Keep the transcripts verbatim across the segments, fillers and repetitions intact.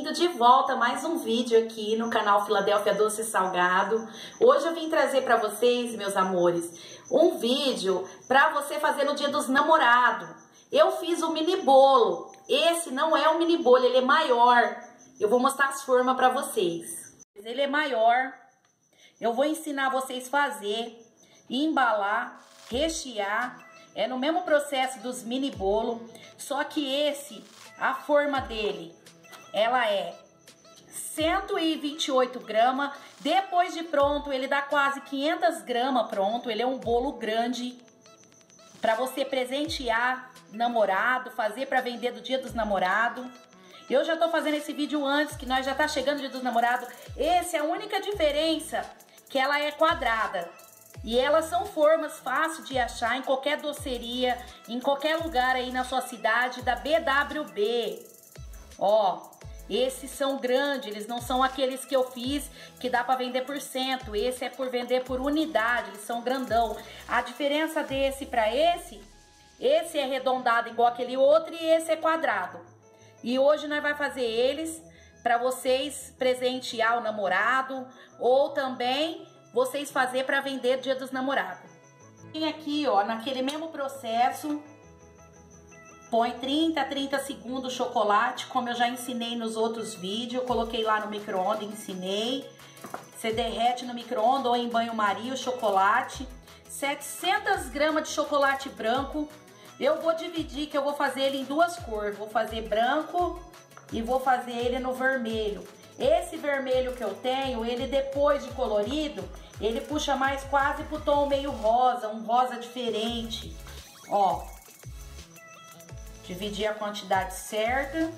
bem-vindo de volta a mais um vídeo aqui no canal Filadélfia Doce Salgado. Hoje eu vim trazer para vocês, meus amores, um vídeo para você fazer no dia dos namorados. Eu fiz um mini bolo. Esse não é um mini bolo, ele é maior. Eu vou mostrar as formas para vocês. Ele é maior. Eu vou ensinar vocês a fazer, embalar, rechear. É no mesmo processo dos mini bolo, só que esse, a forma dele, ela é cento e vinte e oito gramas. Depois de pronto, ele dá quase quinhentas gramas pronto. Ele é um bolo grande para você presentear namorado, fazer para vender do dia dos namorados. Eu já tô fazendo esse vídeo antes, que nós já tá chegando o dia dos namorados. Essa é a única diferença, que ela é quadrada. E elas são formas fáceis de achar em qualquer doceria, em qualquer lugar aí na sua cidade, da B W B. Ó, esses são grandes, eles não são aqueles que eu fiz que dá para vender por cento. Esse é por vender por unidade, eles são grandão. A diferença desse para esse, esse é arredondado igual aquele outro e esse é quadrado. E hoje nós vamos fazer eles para vocês presentear o namorado ou também vocês fazer para vender dia dos namorados. Tem aqui, ó, naquele mesmo processo, põe trinta a trinta segundos chocolate, como eu já ensinei nos outros vídeos. Eu coloquei lá no micro-ondas, ensinei. Você derrete no micro-ondas ou em banho-maria o chocolate. setecentas gramas de chocolate branco. Eu vou dividir, que eu vou fazer ele em duas cores. Vou fazer branco e vou fazer ele no vermelho. Esse vermelho que eu tenho, ele depois de colorido, ele puxa mais quase pro tom meio rosa, um rosa diferente. Ó, dividir a quantidade certa.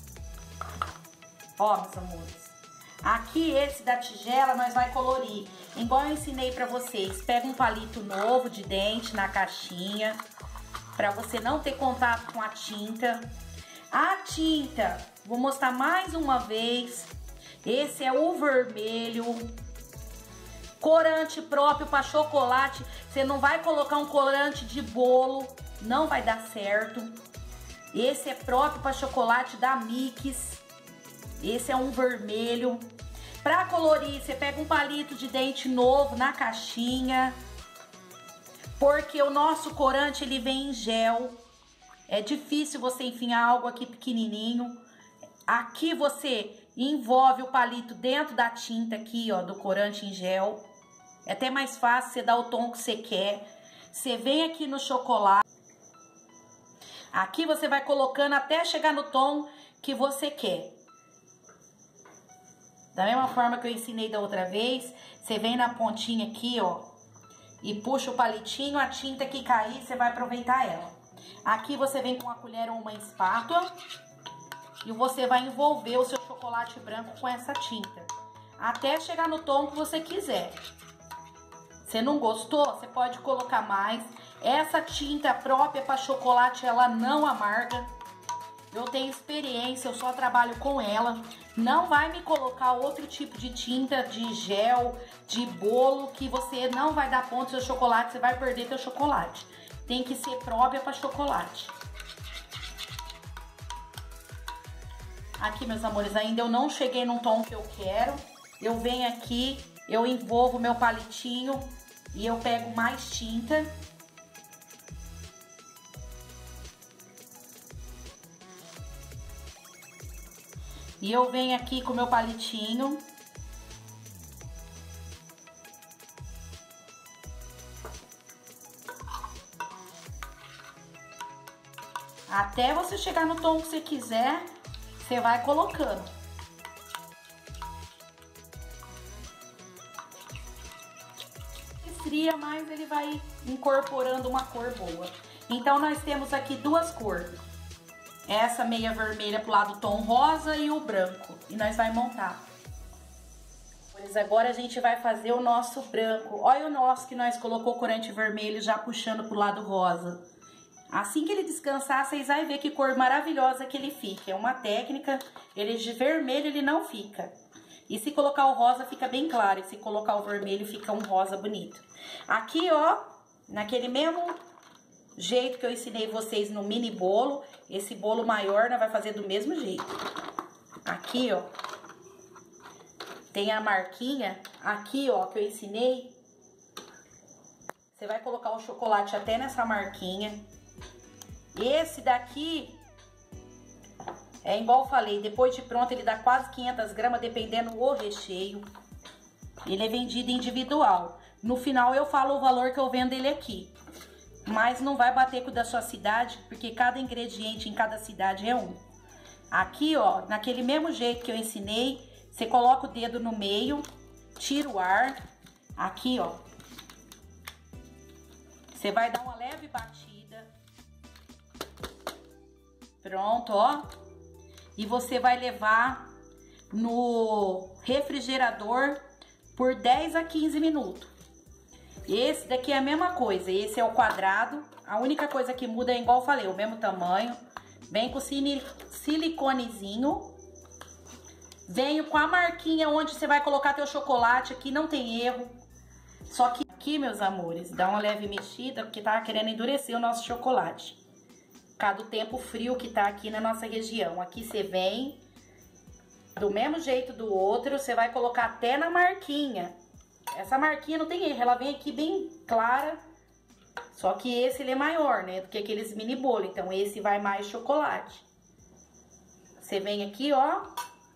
Ó, meus amores, aqui esse da tigela nós vai colorir. Igual eu ensinei pra vocês, pega um palito novo de dente na caixinha, pra você não ter contato com a tinta. A tinta, vou mostrar mais uma vez. Esse é o vermelho. Corante próprio para chocolate. Você não vai colocar um corante de bolo, não vai dar certo. Esse é próprio para chocolate da Mix. Esse é um vermelho. Para colorir, você pega um palito de dente novo na caixinha. Porque o nosso corante, ele vem em gel. É difícil você enfiar algo aqui pequenininho. Aqui você envolve o palito dentro da tinta aqui, ó, do corante em gel. É até mais fácil você dar o tom que você quer. Você vem aqui no chocolate. Aqui você vai colocando até chegar no tom que você quer. Da mesma forma que eu ensinei da outra vez, você vem na pontinha aqui, ó, e puxa o palitinho, a tinta que cair, você vai aproveitar ela. Aqui você vem com uma colher ou uma espátula e você vai envolver o seu chocolate branco com essa tinta, até chegar no tom que você quiser. Se não gostou, você pode colocar mais. Essa tinta própria para chocolate, ela não amarga. Eu tenho experiência, eu só trabalho com ela. Não vai me colocar outro tipo de tinta, de gel, de bolo, que você não vai dar ponto no seu chocolate, você vai perder seu chocolate. Tem que ser própria para chocolate. Aqui, meus amores, ainda eu não cheguei num tom que eu quero. Eu venho aqui, eu envolvo meu palitinho e eu pego mais tinta. E eu venho aqui com o meu palitinho. Até você chegar no tom que você quiser, você vai colocando. Esfria, mas ele vai incorporando uma cor boa. Então nós temos aqui duas cores. Essa meia vermelha pro lado tom rosa e o branco. E nós vai montar. Pois agora a gente vai fazer o nosso branco. Olha o nosso que nós colocou corante vermelho já puxando pro lado rosa. Assim que ele descansar, vocês vão ver que cor maravilhosa que ele fica. É uma técnica, ele de vermelho ele não fica. E se colocar o rosa fica bem claro, e se colocar o vermelho fica um rosa bonito. Aqui, ó, naquele mesmo jeito que eu ensinei vocês no mini bolo, esse bolo maior nós vai fazer do mesmo jeito. Aqui, ó. Tem a marquinha aqui, ó, que eu ensinei. Você vai colocar o chocolate até nessa marquinha. Esse daqui, é igual eu falei, depois de pronto ele dá quase quinhentas gramas, dependendo do recheio. Ele é vendido individual. No final eu falo o valor que eu vendo ele aqui. Mas não vai bater com o da sua cidade, porque cada ingrediente em cada cidade é um. Aqui, ó, naquele mesmo jeito que eu ensinei, você coloca o dedo no meio, tira o ar. Aqui, ó. Você vai dar uma leve batida. Pronto, ó. E você vai levar no refrigerador por dez a quinze minutos. Esse daqui é a mesma coisa. Esse é o quadrado. A única coisa que muda é igual eu falei, o mesmo tamanho. Vem com siliconezinho. Venho com a marquinha onde você vai colocar teu chocolate. Aqui não tem erro. Só que aqui, meus amores, dá uma leve mexida, porque tá querendo endurecer o nosso chocolate. Por causa do tempo frio que tá aqui na nossa região. Aqui você vem, do mesmo jeito do outro, você vai colocar até na marquinha. Essa marquinha não tem erro, ela vem aqui bem clara. Só que esse ele é maior, né, do que aqueles mini bolo. Então esse vai mais chocolate. Você vem aqui, ó.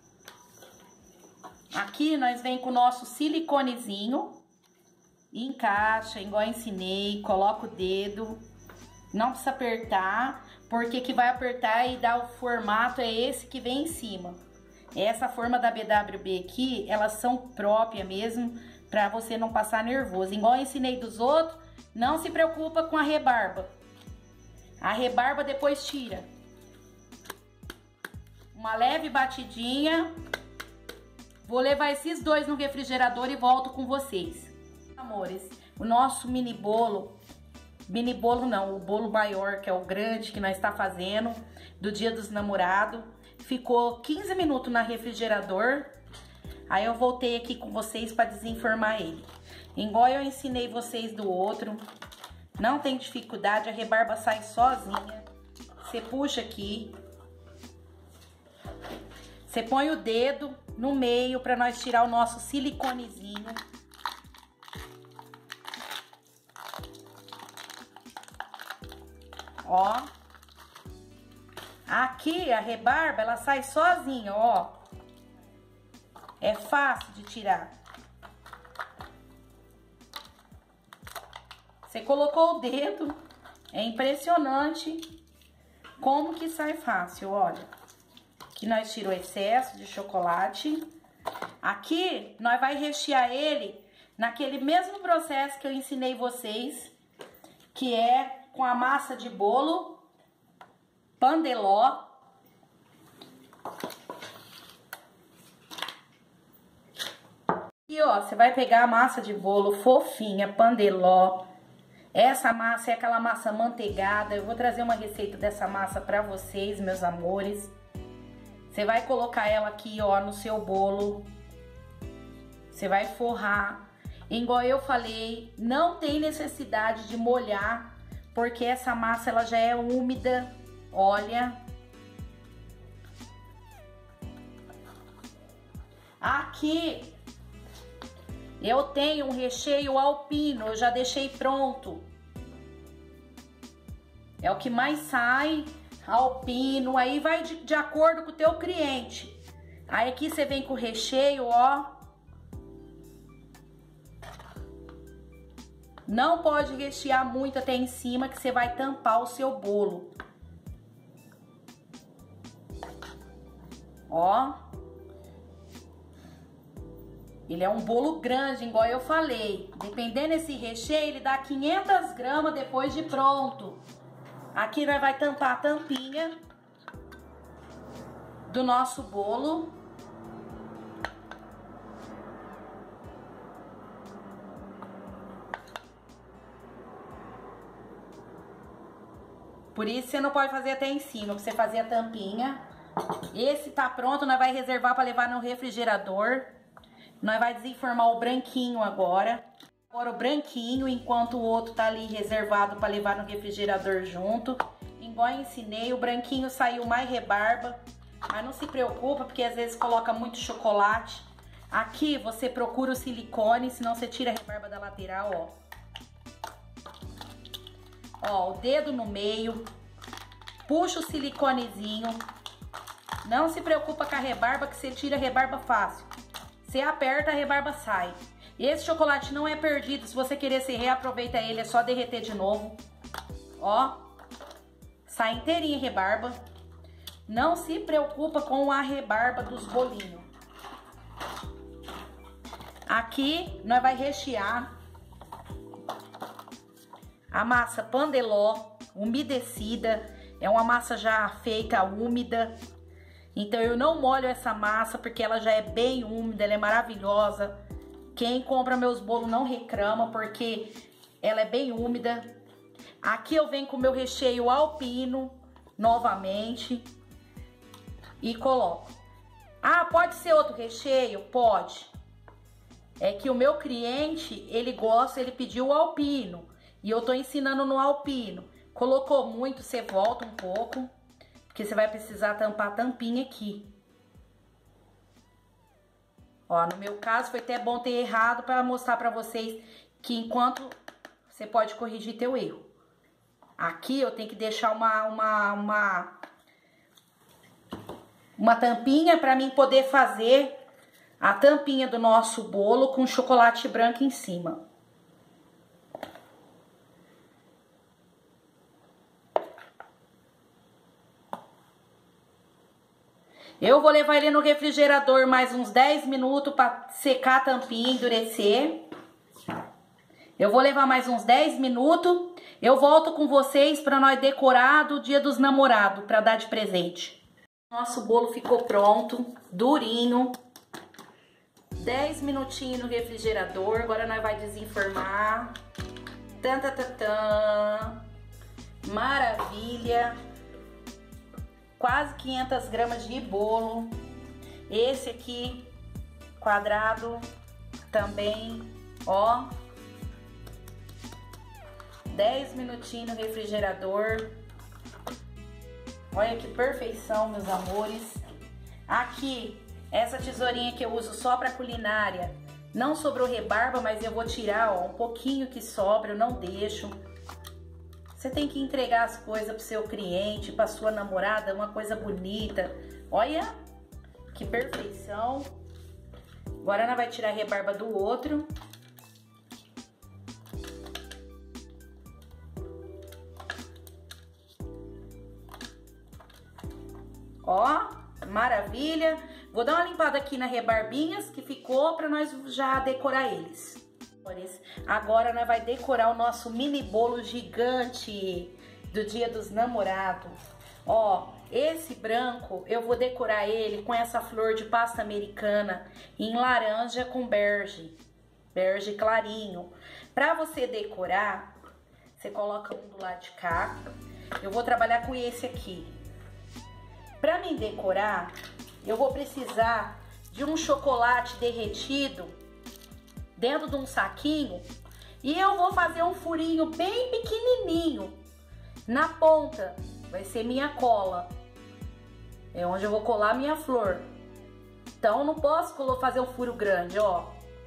Aqui nós vem com o nosso siliconezinho. Encaixa, igual eu ensinei, coloca o dedo. Não precisa apertar, porque que vai apertar e dar o formato é esse que vem em cima. Essa forma da B W B aqui, elas são próprias mesmo, pra você não passar nervoso. Igual eu ensinei dos outros, não se preocupa com a rebarba. A rebarba depois tira. Uma leve batidinha. Vou levar esses dois no refrigerador e volto com vocês. Amores, o nosso mini bolo, mini bolo não, o bolo maior, que é o grande que nós está fazendo, do Dia dos Namorados, ficou quinze minutos na refrigerador. Aí eu voltei aqui com vocês para desenformar ele. Igual eu ensinei vocês do outro, não tem dificuldade, a rebarba sai sozinha. Você puxa aqui. Você põe o dedo no meio para nós tirar o nosso siliconezinho. Ó. Aqui a rebarba, ela sai sozinha, ó. É fácil de tirar. Você colocou o dedo, é impressionante como que sai fácil, olha. Aqui nós tiramos o excesso de chocolate. Aqui nós vai rechear ele naquele mesmo processo que eu ensinei vocês, que é com a massa de bolo Pandeló. E ó, você vai pegar a massa de bolo fofinha, Pandeló. Essa massa é aquela massa manteigada. Eu vou trazer uma receita dessa massa pra vocês, meus amores. Você vai colocar ela aqui, ó, no seu bolo. Você vai forrar. Igual eu falei, não tem necessidade de molhar, porque essa massa ela já é úmida. Olha. Aqui eu tenho um recheio alpino, eu já deixei pronto. É o que mais sai, alpino, aí vai de, de acordo com o teu cliente. Aí aqui você vem com o recheio, ó. Não pode rechear muito até em cima, que você vai tampar o seu bolo. Ó. Ele é um bolo grande, igual eu falei. Dependendo desse recheio, ele dá quinhentas gramas depois de pronto. Aqui nós vai tampar a tampinha do nosso bolo. Por isso você não pode fazer até em cima, pra você fazer a tampinha. Esse tá pronto, nós vai reservar para levar no refrigerador. Nós vai desenformar o branquinho agora. Agora o branquinho, enquanto o outro tá ali reservado para levar no refrigerador junto. Igual eu ensinei, o branquinho saiu mais rebarba. Mas não se preocupa, porque às vezes coloca muito chocolate. Aqui você procura o silicone, senão você tira a rebarba da lateral, ó. Ó, o dedo no meio. Puxa o siliconezinho. Não se preocupa com a rebarba, que você tira a rebarba fácil. Você aperta, a rebarba sai. Esse chocolate não é perdido. Se você querer, você reaproveita ele, é só derreter de novo. Ó. Sai inteirinha a rebarba. Não se preocupa com a rebarba dos bolinhos. Aqui, nós vai rechear a massa pandeló, umedecida. É uma massa já feita, úmida. Então, eu não molho essa massa, porque ela já é bem úmida, ela é maravilhosa. Quem compra meus bolos não reclama, porque ela é bem úmida. Aqui eu venho com o meu recheio alpino, novamente. E coloco. Ah, pode ser outro recheio? Pode. É que o meu cliente, ele gosta, ele pediu o alpino. E eu tô ensinando no alpino. Colocou muito, você volta um pouco. Porque você vai precisar tampar a tampinha aqui. Ó, no meu caso foi até bom ter errado para mostrar para vocês que enquanto você pode corrigir teu erro. Aqui eu tenho que deixar uma uma uma uma tampinha para mim poder fazer a tampinha do nosso bolo com chocolate branco em cima. Eu vou levar ele no refrigerador mais uns dez minutos para secar a tampinha e endurecer. Eu vou levar mais uns dez minutos. Eu volto com vocês para nós decorar do Dia dos Namorados, para dar de presente. Nosso bolo ficou pronto, durinho. dez minutinhos no refrigerador. Agora nós vai desenformar. Tan, tan, tan, tan. Maravilha. Quase quinhentas gramas de bolo. Esse aqui, quadrado, também, ó. dez minutinhos no refrigerador. Olha que perfeição, meus amores. Aqui, essa tesourinha que eu uso só para culinária. Não sobrou rebarba, mas eu vou tirar, ó, um pouquinho que sobra, eu não deixo. Você tem que entregar as coisas pro seu cliente, pra sua namorada, uma coisa bonita. Olha, que perfeição. Agora nós vai tirar a rebarba do outro. Ó, maravilha. Vou dar uma limpada aqui nas rebarbinhas que ficou pra nós já decorar eles. Agora nós vai decorar o nosso mini bolo gigante do Dia dos Namorados. Ó, esse branco eu vou decorar ele com essa flor de pasta americana em laranja com bege, bege clarinho. Pra você decorar, você coloca um do lado de cá. Eu vou trabalhar com esse aqui. Pra mim decorar, eu vou precisar de um chocolate derretido dentro de um saquinho, e eu vou fazer um furinho bem pequenininho na ponta. Vai ser minha cola, é onde eu vou colar minha flor. Então não posso fazer um furo grande, ó.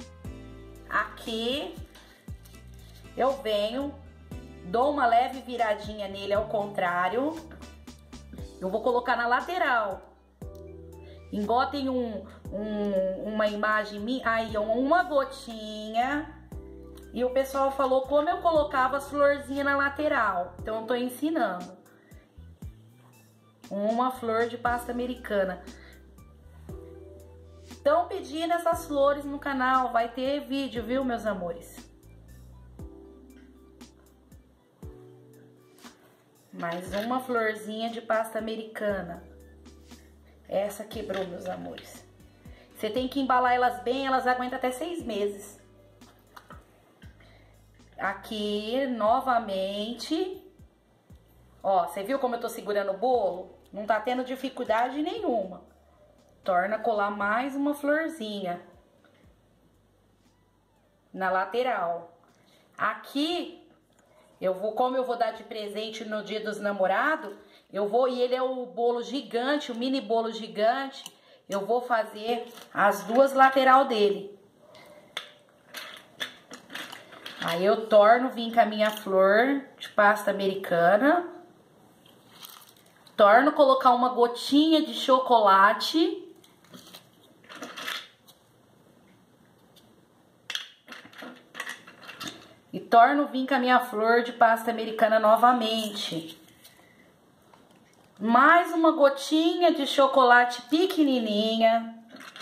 Aqui eu venho, dou uma leve viradinha nele ao contrário. Eu vou colocar na lateral. Embotem um, um, uma imagem minha, aí uma gotinha. E o pessoal falou como eu colocava as florzinhas na lateral. Então eu tô ensinando. Uma flor de pasta americana. Estão pedindo essas flores no canal, vai ter vídeo, viu, meus amores? Mais uma florzinha de pasta americana. Essa quebrou, meus amores. Você tem que embalar elas bem, elas aguentam até seis meses. Aqui, novamente. Ó, você viu como eu tô segurando o bolo? Não tá tendo dificuldade nenhuma. Torna a colar mais uma florzinha. Na lateral. Aqui, eu vou, como eu vou dar de presente no Dia dos Namorados, Eu vou, e ele é o bolo gigante, o mini bolo gigante. Eu vou fazer as duas lateral dele. Aí eu torno, vim com a minha flor de pasta americana. Torno, colocar uma gotinha de chocolate. E torno, vim com a minha flor de pasta americana novamente. Mais uma gotinha de chocolate pequenininha.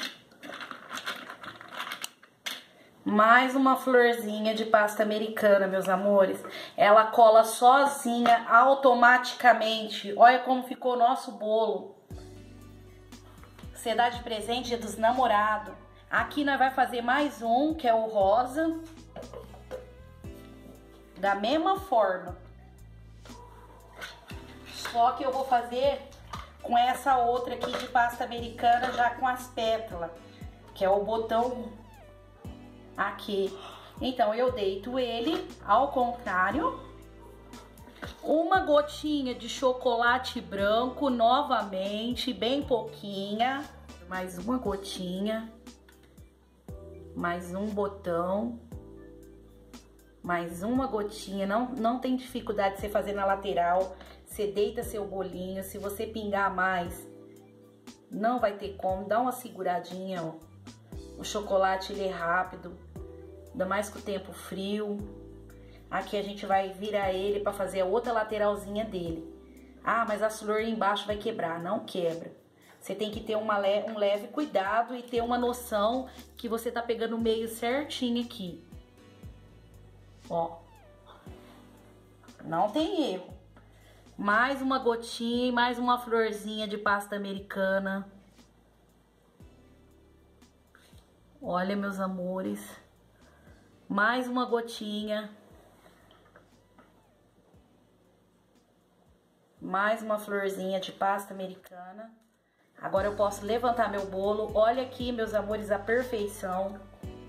Mais uma florzinha de pasta americana, meus amores. Ela cola sozinha, automaticamente. Olha como ficou o nosso bolo. Você dá de presente Dia dos Namorados. Aqui nós vai fazer mais um, que é o rosa. Da mesma forma. Só que eu vou fazer com essa outra aqui de pasta americana, já com as pétalas. Que é o botão aqui. Então, eu deito ele ao contrário. Uma gotinha de chocolate branco novamente, bem pouquinha. Mais uma gotinha. Mais um botão. Mais uma gotinha. Não, não tem dificuldade de você fazer na lateral. Você deita seu bolinho. Se você pingar mais, não vai ter como. Dá uma seguradinha, ó. O chocolate, ele é rápido. Ainda mais com o tempo frio. Aqui a gente vai virar ele para fazer a outra lateralzinha dele. Ah, mas a flor embaixo vai quebrar. Não quebra. Você tem que ter uma le um leve cuidado e ter uma noção que você tá pegando o meio certinho aqui. Ó. Não tem erro. Mais uma gotinha e mais uma florzinha de pasta americana. Olha, meus amores. Mais uma gotinha. Mais uma florzinha de pasta americana. Agora eu posso levantar meu bolo. Olha aqui, meus amores, a perfeição.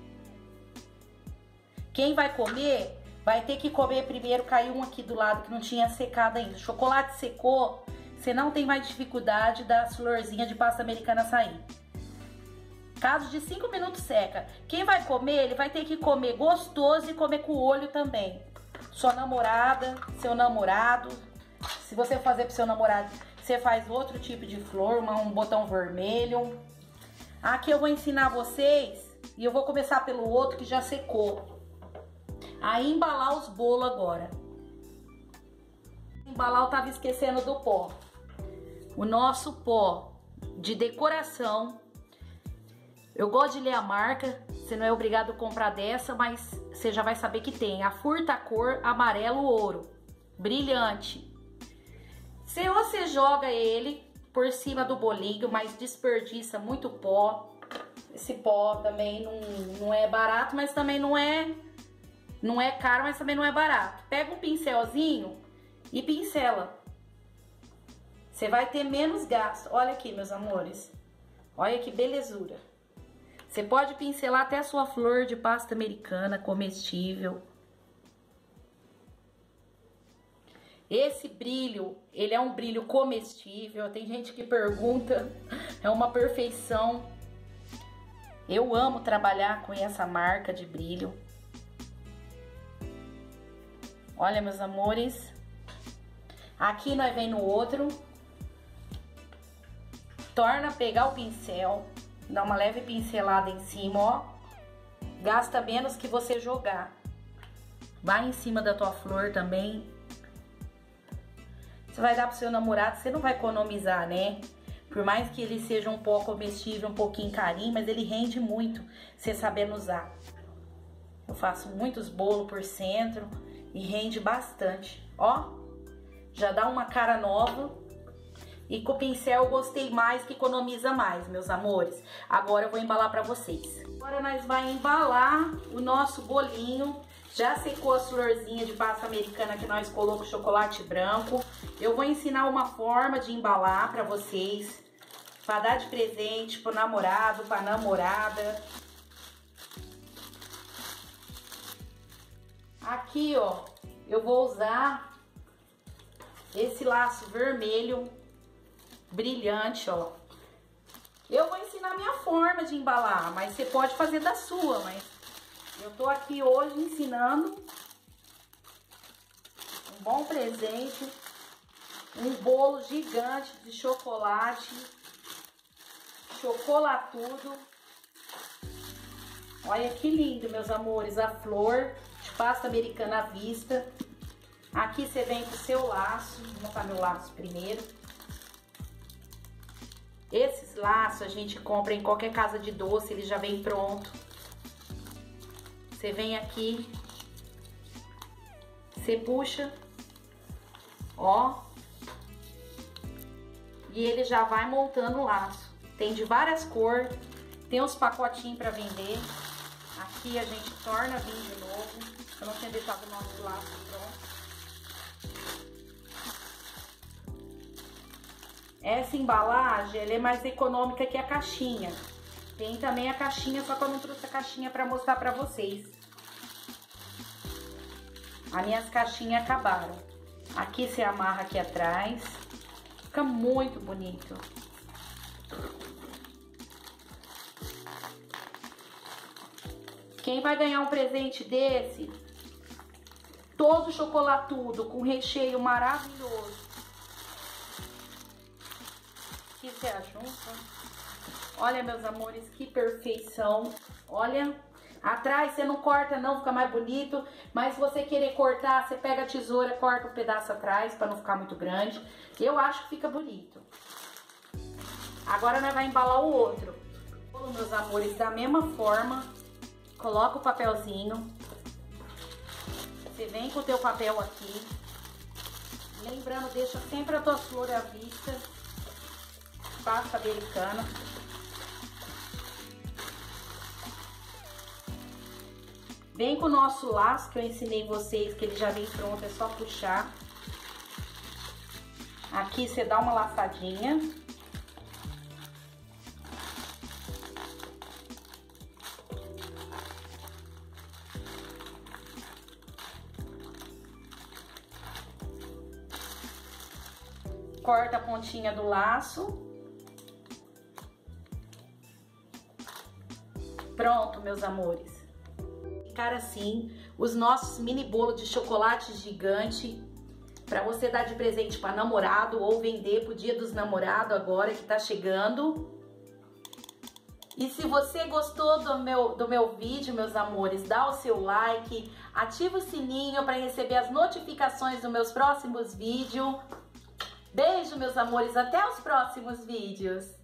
Quem vai comer, vai ter que comer primeiro. Caiu um aqui do lado que não tinha secado ainda. O chocolate secou, você não tem mais dificuldade das florzinhas de pasta americana sair. Caso de cinco minutos seca. Quem vai comer, ele vai ter que comer gostoso e comer com o olho também. Sua namorada, seu namorado. Se você fazer pro seu namorado, você faz outro tipo de flor, um botão vermelho. Aqui eu vou ensinar vocês, e eu vou começar pelo outro que já secou. A embalar os bolos agora. Embalar, eu tava esquecendo do pó. O nosso pó de decoração. Eu gosto de ler a marca, você não é obrigado a comprar dessa, mas você já vai saber que tem a Furtacor Amarelo Ouro, brilhante. Se você joga ele por cima do bolinho, mas desperdiça muito pó. Esse pó também não, não é barato, mas também não é, não é caro, mas também não é barato. Pega um pincelzinho e pincela. Você vai ter menos gasto. Olha aqui, meus amores. Olha que belezura. Você pode pincelar até a sua flor de pasta americana comestível. Esse brilho, ele é um brilho comestível. Tem gente que pergunta, é uma perfeição. Eu amo trabalhar com essa marca de brilho. Olha, meus amores. Aqui nós vem no outro. Torna a pegar o pincel. Dá uma leve pincelada em cima, ó. Gasta menos que você jogar. Vai em cima da tua flor também. Você vai dar pro seu namorado, você não vai economizar, né? Por mais que ele seja um pouco comestível, um pouquinho carinho, mas ele rende muito, você sabendo usar. Eu faço muitos bolos por centro e rende bastante. Ó, já dá uma cara nova. E com o pincel eu gostei mais, que economiza mais, meus amores. Agora eu vou embalar pra vocês. Agora nós vamos embalar o nosso bolinho. Já secou as florzinhas de pasta americana que nós colocamos chocolate branco. Eu vou ensinar uma forma de embalar pra vocês. Pra dar de presente pro namorado, pra namorada. Aqui, ó, eu vou usar esse laço vermelho, brilhante, ó. Eu vou ensinar a minha forma de embalar, mas você pode fazer da sua, mas eu tô aqui hoje ensinando um bom presente, um bolo gigante de chocolate, chocolatudo. Olha que lindo, meus amores, a flor de pasta americana à vista. Aqui você vem com o seu laço, vou montar meu laço primeiro. Esses laços a gente compra em qualquer casa de doce, ele já vem pronto. Você vem aqui, você puxa, ó, e ele já vai montando o laço. Tem de várias cores, tem uns pacotinhos para vender. Aqui a gente torna a vir de novo. Eu não tinha deixado o nosso laço pronto. Essa embalagem, ela é mais econômica que a caixinha. Tem também a caixinha, só que eu não trouxe a caixinha para mostrar para vocês. As minhas caixinhas acabaram. Aqui você amarra aqui atrás. Fica muito bonito. Quem vai ganhar um presente desse, todo chocolatudo, com recheio maravilhoso. Aqui você ajunta. Olha, meus amores, que perfeição. Olha, atrás você não corta não, fica mais bonito. Mas se você querer cortar, você pega a tesoura, corta um pedaço atrás para não ficar muito grande. Eu acho que fica bonito. Agora nós vamos embalar o outro. Meus amores, da mesma forma, coloca o papelzinho. Você vem com o teu papel aqui. Lembrando, deixa sempre a tua flor à vista. Pasta americana. Vem com o nosso laço que eu ensinei vocês, que ele já vem pronto, é só puxar. Aqui você dá uma laçadinha. Corta a pontinha do laço. Pronto, meus amores. Ficar assim, os nossos mini bolos de chocolate gigante para você dar de presente para namorado ou vender pro Dia dos Namorados agora que tá chegando. E se você gostou do meu, do meu vídeo, meus amores, dá o seu like, ativa o sininho para receber as notificações dos meus próximos vídeos. Beijo, meus amores, até os próximos vídeos.